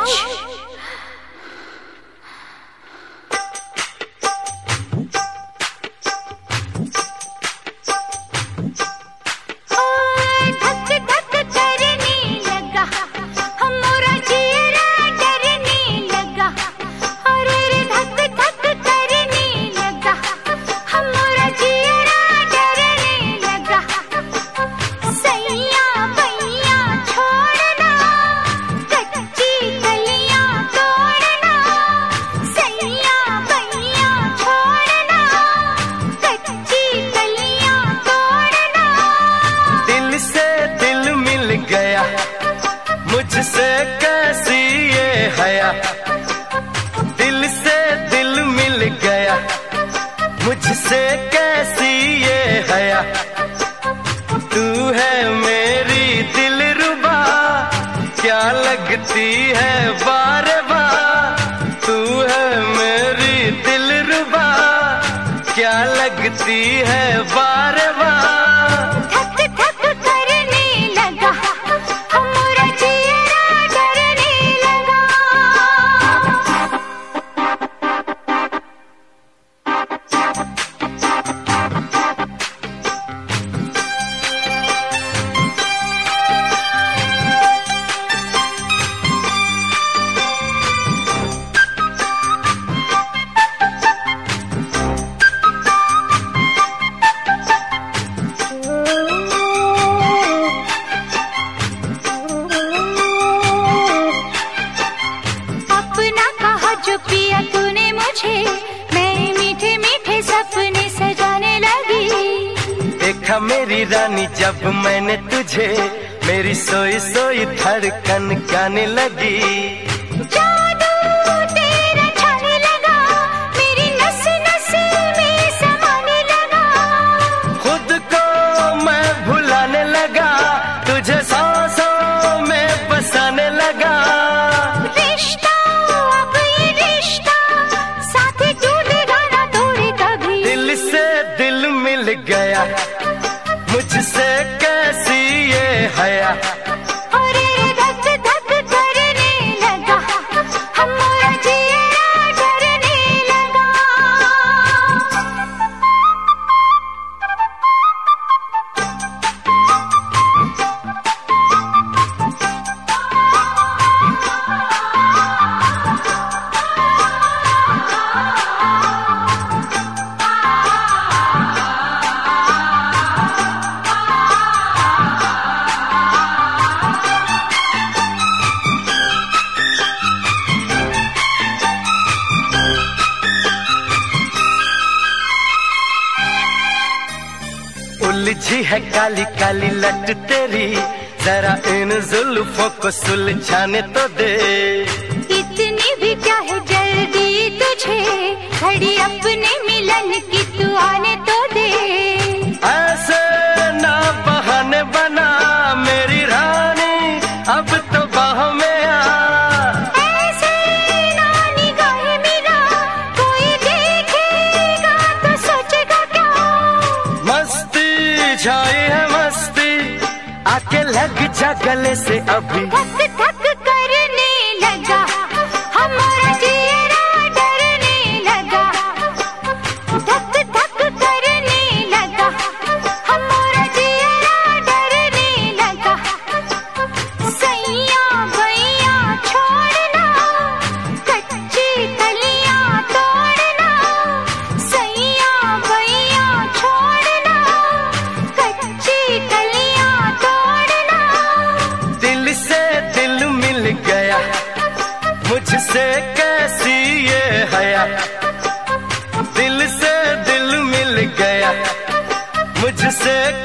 मुझसे कैसी ये हया, दिल से दिल मिल गया, मुझसे कैसी ये हया। तू है मेरी दिलरुबा, क्या लगती है बार बार। तू है मेरी दिलरुबा, क्या लगती है बार बार। पिया तूने मुझे, मैं मीठे मीठे सपने सजाने लगी। देखा मेरी रानी जब मैंने तुझे, मेरी सोई सोई धड़कन गाने लगी। जादू तेरा छाने लगा, मेरी नस नस में समाने लगा। खुद को मैं भुलाने लगा, तुझे सांसों में बसाने लगा। मिल गया, मुझसे कैसी ये हया। अरे धक धक करने लगा, हमारा जिया डरने लगा। उलझी है काली काली लट तेरी, जरा इन जुल्फों को सुलझाने तो दे। इतनी भी क्या है जल्दी तुझे, घड़ी अपने मिलन की तू आने तो दे। ऐसे ना बहाने बना मेरी रानी, अब तो बाह में आ। ऐसे ना निगाहें मिला, कोई देखेगा तो सोचेगा क्या। मस्ती छाई है मस्ती, आके लग जा गले से अभी। धक धक करने लगा, हमारा जिया डरने लगा। धक धक करने लगा, हमारा जिया डरने लगा। सैया भैया छोड़ना, कच्ची कलियां तोड़ना। सैया भैया छोड़ना, कच्ची कलियां तोड़ना। दिल से दिल मिल गया, मुझसे कैसी ये हया। दिल से दिल मिल गया, मुझसे